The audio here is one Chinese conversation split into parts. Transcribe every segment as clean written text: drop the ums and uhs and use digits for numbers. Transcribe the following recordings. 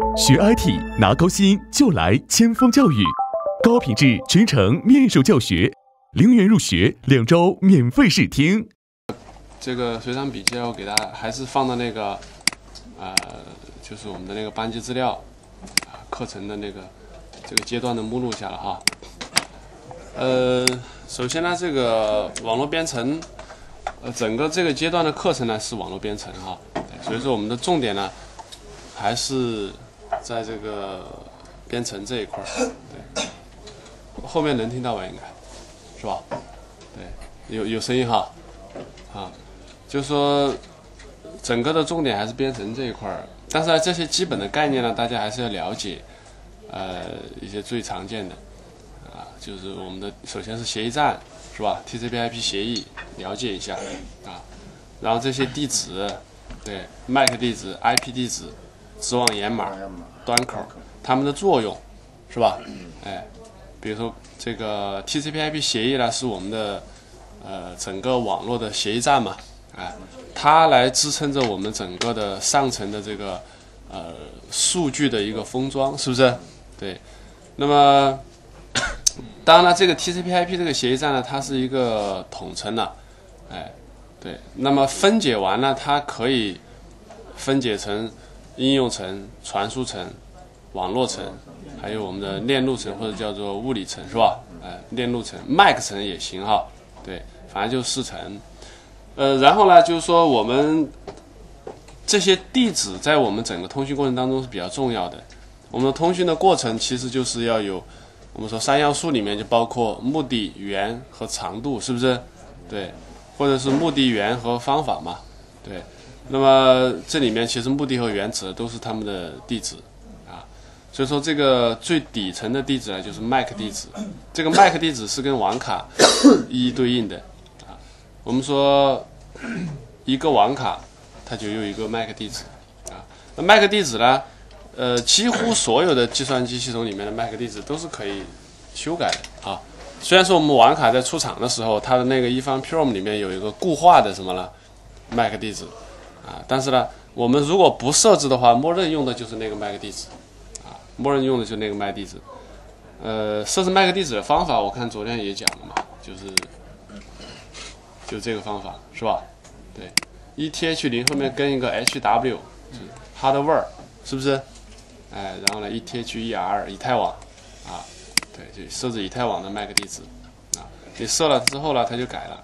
学 IT 拿高薪就来千锋教育，高品质全程面授教学，0元入学，2周免费试听。 这个随堂笔记我给大家还是放到那个就是我们的那个班级资料课程的这个阶段的目录下了哈。首先呢，这个网络编程，整个这个阶段的课程呢是网络编程哈，所以说我们的重点呢还是在这个编程这一块儿。对，后面能听到吧？应该是吧？对，有声音哈，就是说整个的重点还是编程这一块儿，但是这些基本的概念呢，大家还是要了解，一些最常见的就是我们的首先是协议站是吧 ？TCP/IP 协议了解一下然后这些地址，对 MAC 地址、IP 地址、直网掩码、端口，它们的作用是吧？比如说这个 TCP/IP 协议呢，是我们的整个网络的协议站嘛，它来支撑着我们整个的上层的这个数据的一个封装，是不是？对，那么当然了，这个 TCP/IP 这个协议站呢，它是一个统称了，对，那么分解完了，它可以分解成应用层、传输层、网络层，还有我们的链路层或者叫做物理层，是吧？链路层、MAC 层也行哈，对，反正就4层。然后呢，就是说我们这些地址在我们整个通讯过程当中是比较重要的。我们的通讯的过程其实就是要有，我们说3要素里面就包括目的、源和长度，是不是？对，或者是目的、源和方法嘛，对。那么这里面其实目的和源指的都是他们的地址所以说这个最底层的地址呢，就是 MAC 地址。这个 MAC 地址是跟网卡一一对应的我们说一个网卡它就有一个 MAC 地址那 MAC 地址呢，几乎所有的计算机系统里面的 MAC 地址都是可以修改的虽然说我们网卡在出厂的时候，它的那个EFPROM里面有一个固化的什么呢 MAC 地址但是呢，我们如果不设置的话，默认用的就是那个 MAC 地址默认用的就是那个 MAC 地址。设置 MAC 地址的方法，我看昨天也讲了嘛，就这个方法是吧？对 ，ETH0 后面跟一个 HW， 是 hardware， 是不是？然后呢 ETHER 以太网对，就设置以太网的 MAC 地址你设了之后呢，它就改了。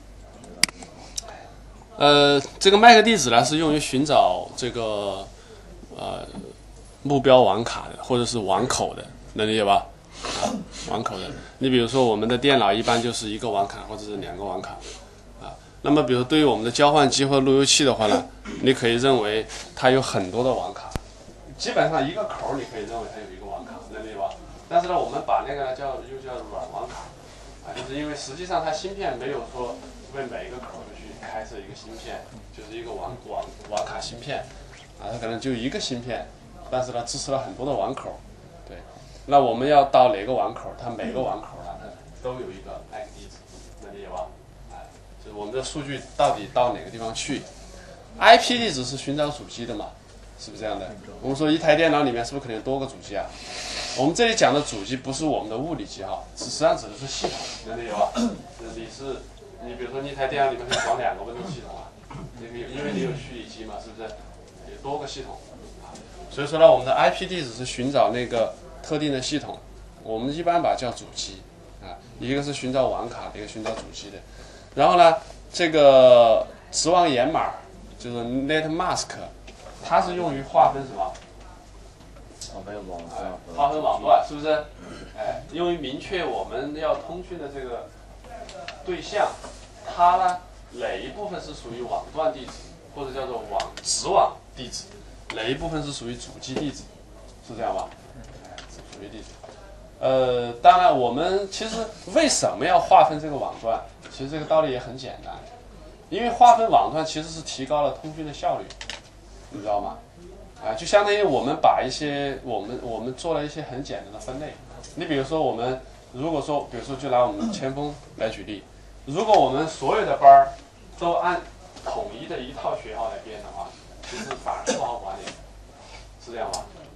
这个 MAC 地址呢是用于寻找这个目标网卡的，或者是网口的，能理解吧？网口的，你比如说我们的电脑一般就是1个网卡或者是2个网卡那么比如对于我们的交换机或路由器的话呢，你可以认为它有很多的网卡，基本上一个口你可以认为它有1个网卡，能理解吧？但是呢，我们把那个又叫软网卡就是因为实际上它芯片没有说为每一个口去开设一个芯片，就是一个网卡芯片它可能就1个芯片，但是呢支持了很多的网口。对，那我们要到哪个网口，它每个网口它都有一个 MAC 地址，能理解吧？就是我们的数据到底到哪个地方去 ？IP 地址是寻找主机的嘛？是不是这样的？我们说一台电脑里面是不是可能有多个主机我们这里讲的主机不是我们的物理机实际上指的是系统，能理解吧？你比如说你一台电脑里面可以装2个 Windows 系统因为你有虚拟机嘛，是不是？有多个系统所以说呢，我们的 IP 地址是寻找那个特定的系统，我们一般把它叫主机一个是寻找网卡，一个寻找主机的。然后呢，这个直网掩码就是 Net Mask， 它是用于划分什么？划分网段，是不是？用于明确我们要通讯的这个对象，它呢哪一部分是属于网段地址，或者叫做直网地址，哪一部分是属于主机地址，是这样吧？是属于地址。当然，我们其实为什么要划分这个网段？其实这个道理也很简单，因为划分网段其实是提高了通讯的效率，你知道吗？就相当于我们把一些我们做了一些很简单的分类。你比如说我们如果说，比如说就拿我们前锋来举例，如果我们所有的班都按统一的一套学号来编的话，其实反而不好管理，是这样吧？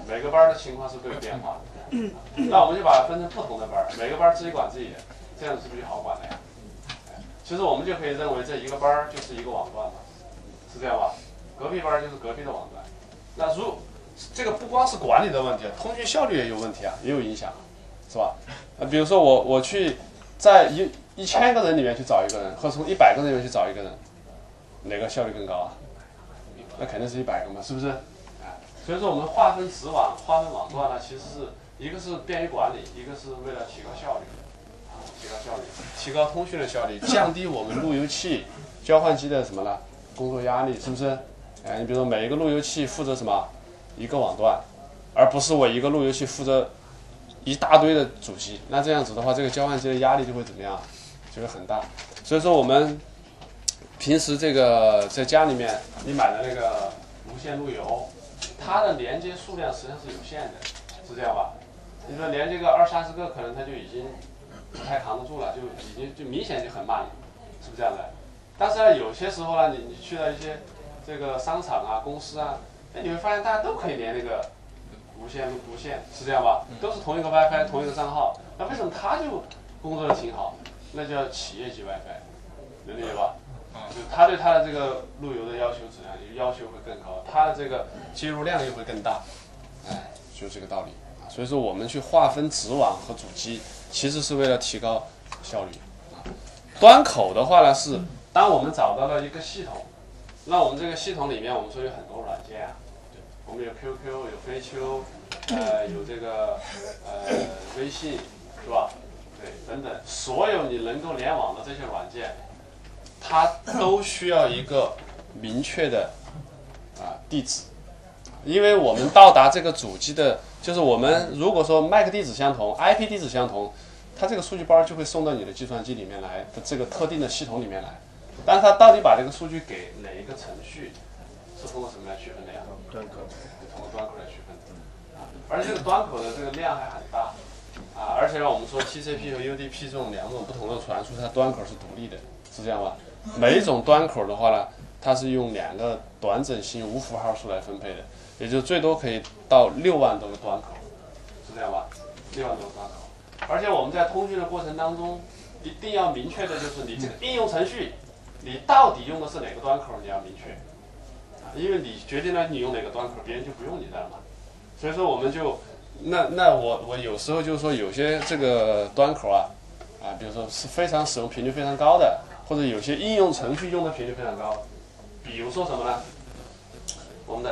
每个班的情况是都有变化的。那我们就把它分成不同的班，每个班自己管自己的，这样子是不是就好管了呀？其实我们就可以认为这一个班就是一个网段嘛，是这样吧？隔壁班就是隔壁的网段。那这个不光是管理的问题，通讯效率也有问题啊，也有影响，是吧？比如说我去在1000个人里面去找一个人，或者从100个人里面去找一个人，哪个效率更高啊？那肯定是100个嘛，是不是？所以说我们划分子网、划分网段呢，其实是一个是便于管理，一个是为了提高效率，提高效率，提高通讯的效率，降低我们路由器、交换机的什么呢？工作压力，是不是？你比如说每一个路由器负责什么？一个网段，而不是我一个路由器负责一大堆的主机。那这样子的话，这个交换机的压力就会怎么样？就会很大。所以说我们平时这个在家里面你买的那个无线路由，它的连接数量实际上是有限的，是这样吧？你说连接个20-30个，可能它就已经不太扛得住了，就明显就很慢了，是不是这样的？但是呢，有些时候呢，你去了一些这个商场啊、公司啊，你会发现大家都可以连那个无线，是这样吧？都是同一个 WiFi， 同一个账号，那为什么他就工作的挺好？那叫企业级 WiFi， 能理解吧？就他对他的这个路由的要求质量要求会更高，他的这个接入量又会更大，就这个道理啊。所以说我们去划分子网和主机，其实是为了提高效率啊。端口的话呢，是当我们找到了一个系统，那我们这个系统里面，我们说有很多软件啊，我们有 QQ， 有飞丘，有这个微信，是吧？对，等等，所有你能够联网的这些软件，它都需要一个明确的地址，因为我们到达这个主机的，就是我们如果说 MAC 地址相同 ，IP 地址相同，它这个数据包就会送到你的计算机里面来的这个特定的系统里面来。但是它到底把这个数据给哪一个程序，是通过什么来区分的呀？ 端口， 通过端口来区分的。而且这个端口的这个量还很大而且我们说 TCP 和 UDP 这种2种不同的传输，它端口是独立的，是这样吧？每一种端口的话呢，它是用2个短整型无符号数来分配的，也就最多可以到6万多个端口，是这样吧？6万多个端口。而且我们在通讯的过程当中，一定要明确的就是你这个应用程序，你到底用的是哪个端口，你要明确，因为你决定了你用哪个端口，别人就不用你的了嘛。所以说我们就那我有时候就是说有些这个端口比如说是非常使用频率非常高的，或者有些应用程序用的频率非常高，比如说什么呢？我们的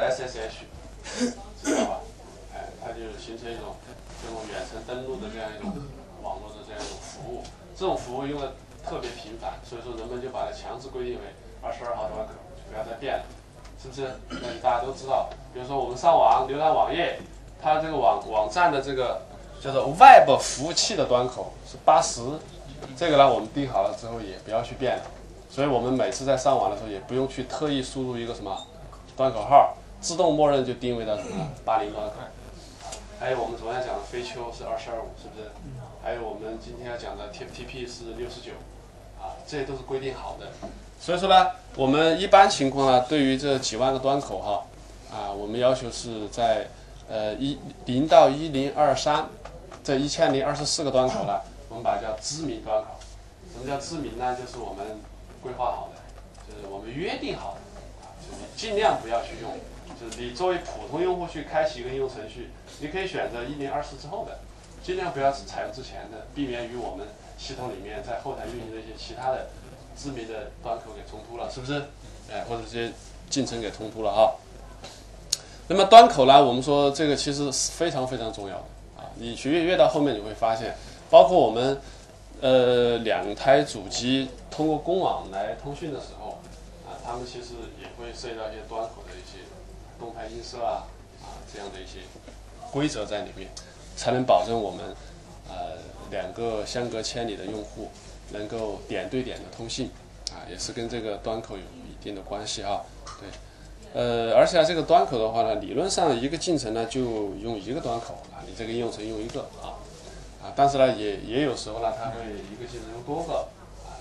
SSH， 知道吧？它就形成一种这种远程登录的这样一种网络的这样一种服务，这种服务用的特别频繁，所以说人们就把它强制规定为22号端口，就不要再变了，是不是？那大家都知道，比如说我们上网浏览网页，它这个网站的这个叫做 Web 服务器的端口是80，这个呢我们定好了之后也不要去变了，所以我们每次在上网的时候也不用去特意输入一个什么端口号，自动默认就定位到什么80端口。还有我们昨天讲的飞丘是225，是不是？还有我们今天要讲的 TFTP 是69，这些都是规定好的。所以说呢，我们一般情况呢，对于这几万个端口我们要求是在0到1023这1024个端口呢，我们把它叫知名端口。什么叫知名呢？就是我们规划好的，就是我们约定好的，就是你尽量不要去用。就是你作为普通用户去开启一个应用程序，你可以选择1024之后的，尽量不要采用之前的，避免与我们系统里面在后台运行的一些其他的知名的端口给冲突了，是不是？或者这些进程给冲突了那么端口呢，我们说这个其实是非常非常重要的你越到后面你会发现，包括我们2台主机通过公网来通讯的时候他们其实也会涉及到一些端口的一些动态映射这样的一些规则在里面，才能保证我们2个相隔千里的用户能够点对点的通信也是跟这个端口有一定的关系对，而且这个端口的话呢，理论上一个进程呢就用1个端口你这个应用程用1个但是呢也有时候呢，它会一个进程用多个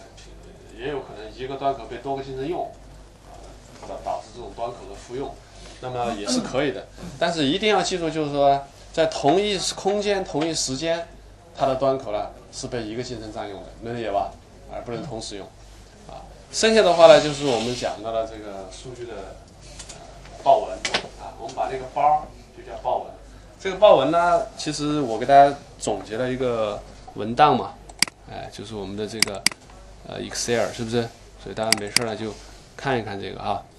也有可能1个端口被多个进程用导致这种端口的复用。 那么也是可以的。但是一定要记住，就是说在同一空间、同一时间，它的端口呢是被一个进程占用的，能理解吧？而不能同时用。剩下的话呢，就是我们讲到了这个数据的报文我们把这个包就叫报文。这个报文呢，其实我给大家总结了一个文档嘛，就是我们的这个Excel 是不是？所以大家没事呢就看一看这个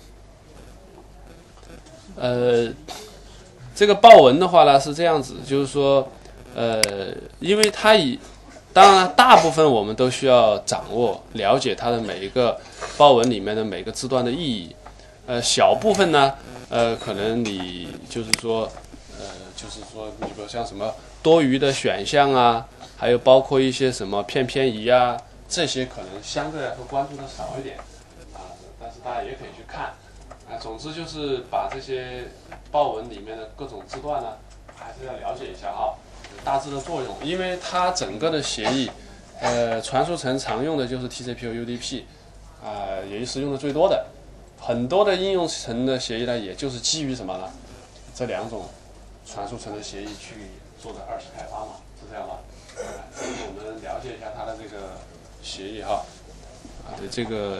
这个报文的话呢是这样子，就是说因为它当然大部分我们都需要掌握了解它的每一个报文里面的每个字段的意义，小部分呢可能你就是说你比如像什么多余的选项啊，还有包括一些什么偏移啊，这些可能相对来说关注的少一点但是大家也可以去看总之就是把这些报文里面的各种字段呢还是要了解一下大致的作用，因为它整个的协议传输层常用的就是 TCP 和 UDP 也是用的最多的，很多的应用层的协议呢也就是基于什么呢？这两种传输层的协议去做的二次开发嘛，是这样吧？所以我们了解一下它的这个协议这个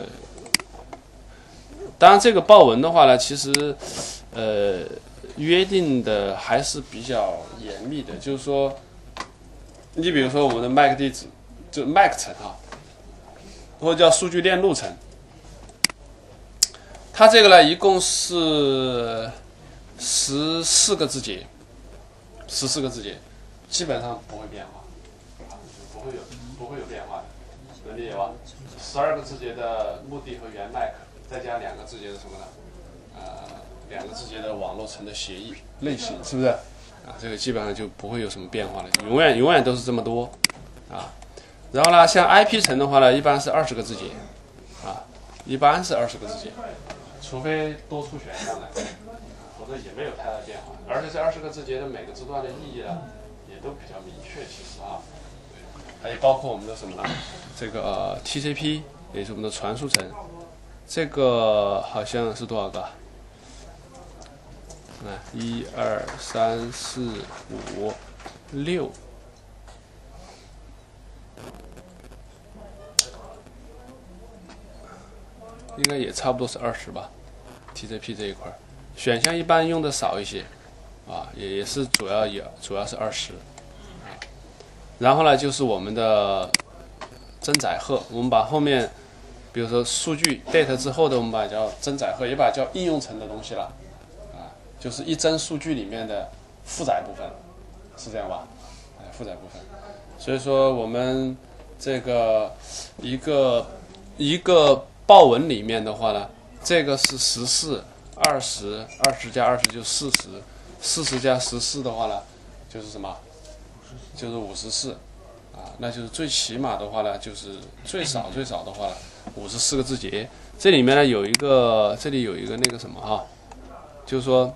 当然这个报文的话呢，其实约定的还是比较严密的，就是说你比如说我们的 MAC 地址就 MAC 层或者叫数据链路层，它这个呢一共是14个字节，14个字节基本上不会变化不会有变化的，能理解吧？12个字节的目的和原 MAC， 再加2个字节的什么呢？2个字节的网络层的协议类型，是不是？这个基本上就不会有什么变化了，永远都是这么多然后呢，像 IP 层的话呢，一般是20个字节一般是20个字节，除非多出选项来，否则也没有太大变化。而且这20个字节的每个字段的意义呢，也都比较明确，其实还有包括我们的什么呢？这个TCP 也是我们的传输层，这个好像是多少个？1、2、3、4、5、6，应该也差不多是20吧。TCP 这一块选项一般用的少一些也是主要是20然后呢就是我们的增载荷，我们把后面比如说数据 data 之后的我们把它叫增载荷，也把它叫应用层的东西了就是一帧数据里面的负载部分，是这样吧？负载部分。所以说我们这个一个报文里面的话呢，这个是14、20加20就40加14的话呢，就是什么？就是54那就是最起码的话呢，就是最少的话呢，54个字节。这里面呢这里有一个那个什么就是说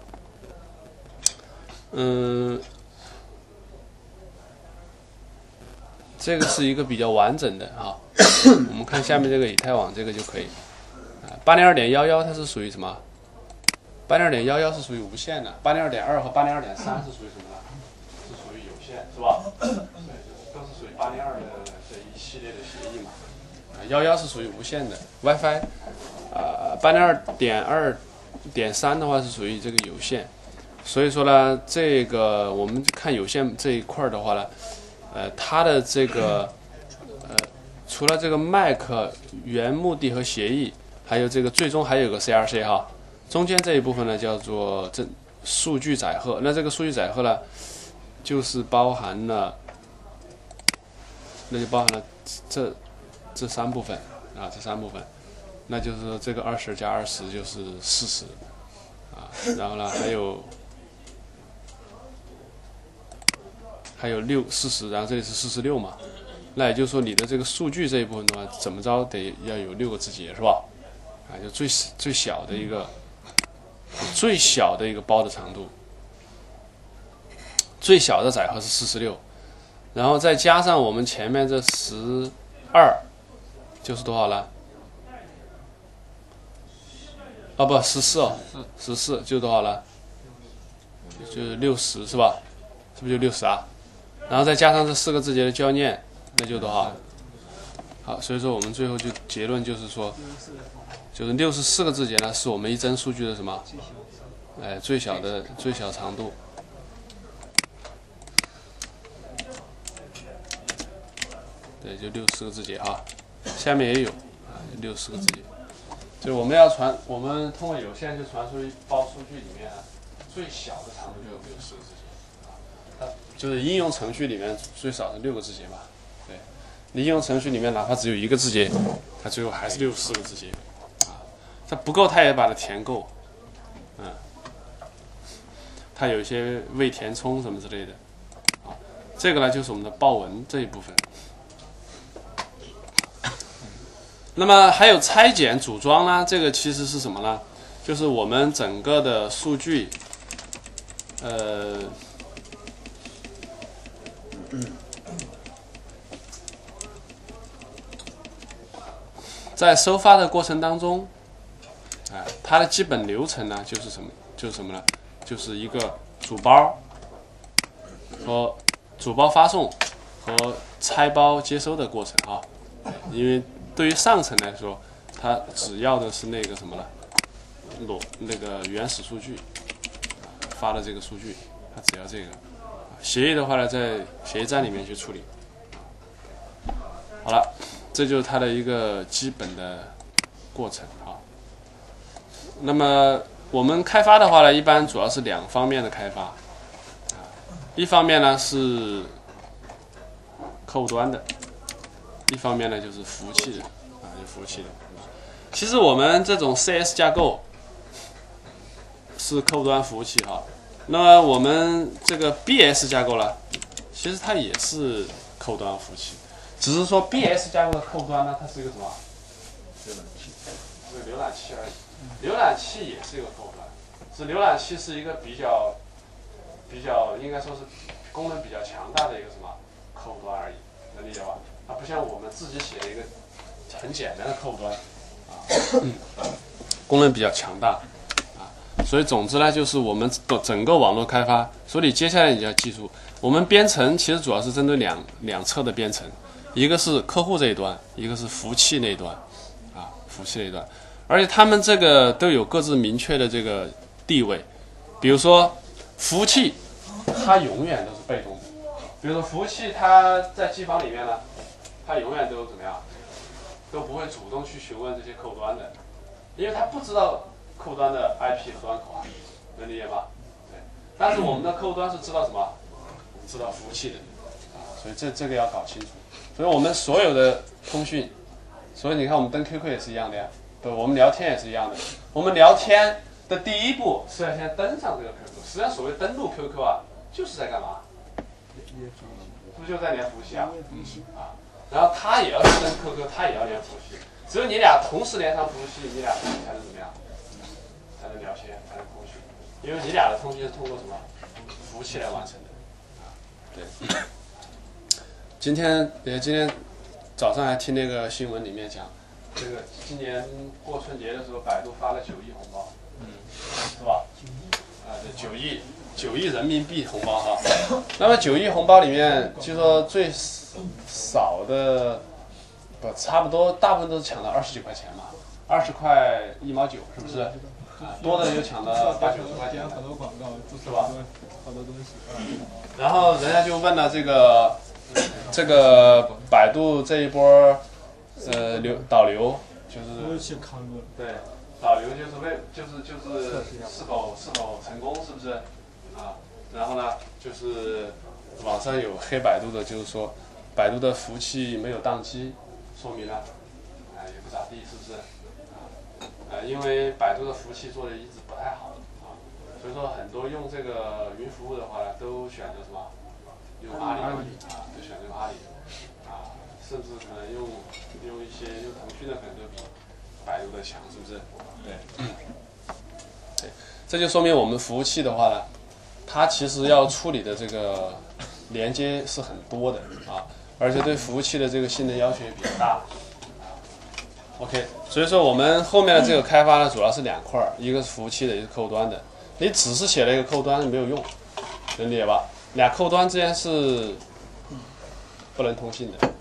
这个是一个比较完整的我们看下面这个以太网这个就可以802.11它是属于什么？802.11是属于无线的，802.2和802.3是属于什么呢？是属于有线，是吧？对，都是属于802的这一系列的协议嘛。11是属于无线的 WiFi， 802.2.3的话是属于这个有线。所以说呢，这个我们看有线这一块的话呢，它的这个除了这个 MAC 原目的和协议，还有这个最终还有个 CRC 中间这一部分呢叫做数据载荷。那这个数据载荷呢，就是包含了这3部分这3部分，那就是说这个20加20就是40然后呢还有6、40，然后这里是46嘛，那也就是说你的这个数据这一部分的话，怎么着得要有6个字节是吧？就最小的一个包的长度，最小的载荷是46，然后再加上我们前面这12，就是多少了啊不14哦，14就多少了？就是60是吧？是不是就60啊？然后再加上这4个字节的校念，那就多少？好，所以说我们最后就结论就是说，就是64个字节呢是我们一帧数据的什么？最小长度。对，就64个字节哈，下面也有啊，64个字节。就我们通过有线就传输一包数据里面最小的长度就有64个字节，就是应用程序里面最少是6个字节嘛。对，你应用程序里面哪怕只有1个字节，它最后还是64个字节啊。它不够，它也把它填够，它有一些未填充什么之类的啊。这个呢就是我们的报文这一部分。那么还有拆解组装呢，这个其实是什么呢？就是我们整个的数据，在收发的过程当中，它的基本流程呢就是什么呢？就是一个主包和主包发送和拆包接收的过程啊，因为对于上层来说，它只要的是那个什么呢？那个原始数据发的这个数据，它只要这个。协议的话呢，在协议站里面去处理。好了，这就是它的一个基本的过程啊。那么我们开发的话呢，一般主要是2方面的开发，一方面呢是客户端的。一方面呢就是服务器的就服务器的。其实我们这种 CS 架构是客户端服务器哈，那么我们这个 BS 架构呢，其实它也是客户端服务器，只是说 BS 架构的客户端呢，它是一个什么？浏览器，是个浏览器而已。浏览器也是一个客户端，浏览器是一个比较应该说是功能比较强大的一个什么客户端而已，能理解吧？它不像我们自己写的一个很简单的客户端功能比较强大所以总之呢，就是我们整个网络开发，所以接下来你要记住，我们编程其实主要是针对两侧的编程，一个是客户这一端，一个是服务器那一端服务器那一端，而且他们这个都有各自明确的这个地位。比如说服务器，它永远都是被动的。比如说服务器，它在机房里面呢，它永远都怎么样，都不会主动去询问这些客户端的，因为它不知道客户端的 IP 和端口能理解吗？对。但是我们的客户端是知道什么？知道服务器的所以这个要搞清楚。所以我们所有的通讯，所以你看我们登 QQ 也是一样的呀，对，我们聊天也是一样的。我们聊天的第一步是要先登上这个 QQ。实际上，所谓登录 QQ 就是在干嘛？不就在连服务器然后他也要登 QQ， 他也要连服务器。只有你俩同时连上服务器，你俩才能怎么样？才能聊天，才能通讯。因为你俩的通讯是通过什么服务器来完成的对。今天早上还听那个新闻里面讲，这个今年过春节的时候，百度发了9亿红包，是吧？9亿人民币红包哈。那么9亿红包里面，就说最少的差不多大部分都是抢到20几块钱嘛，20块1毛9，是不是？多的就抢到80、90块钱， 很多广告， 是吧？ 好多东西。 然后人家就问了这个百度这一波导流，就是对导流就是是否成功，是不是然后呢，就是网上有黑百度的，就是说百度的服务器没有宕机，说明了也不咋地，是不是因为百度的服务器做的一直不太好所以说很多用这个云服务的话呢，都选择什么？用阿里就选择用阿里甚至可能用腾讯的可能都比百度的强，是不是？对，这就说明我们服务器的话呢，它其实要处理的这个连接是很多的而且对服务器的这个性能要求也比较大 OK， 所以说我们后面的这个开发呢，主要是2块，一个是服务器的，一个是客户端的。你只是写了一个客户端没有用，能理解吧？俩客户端之间是不能通信的。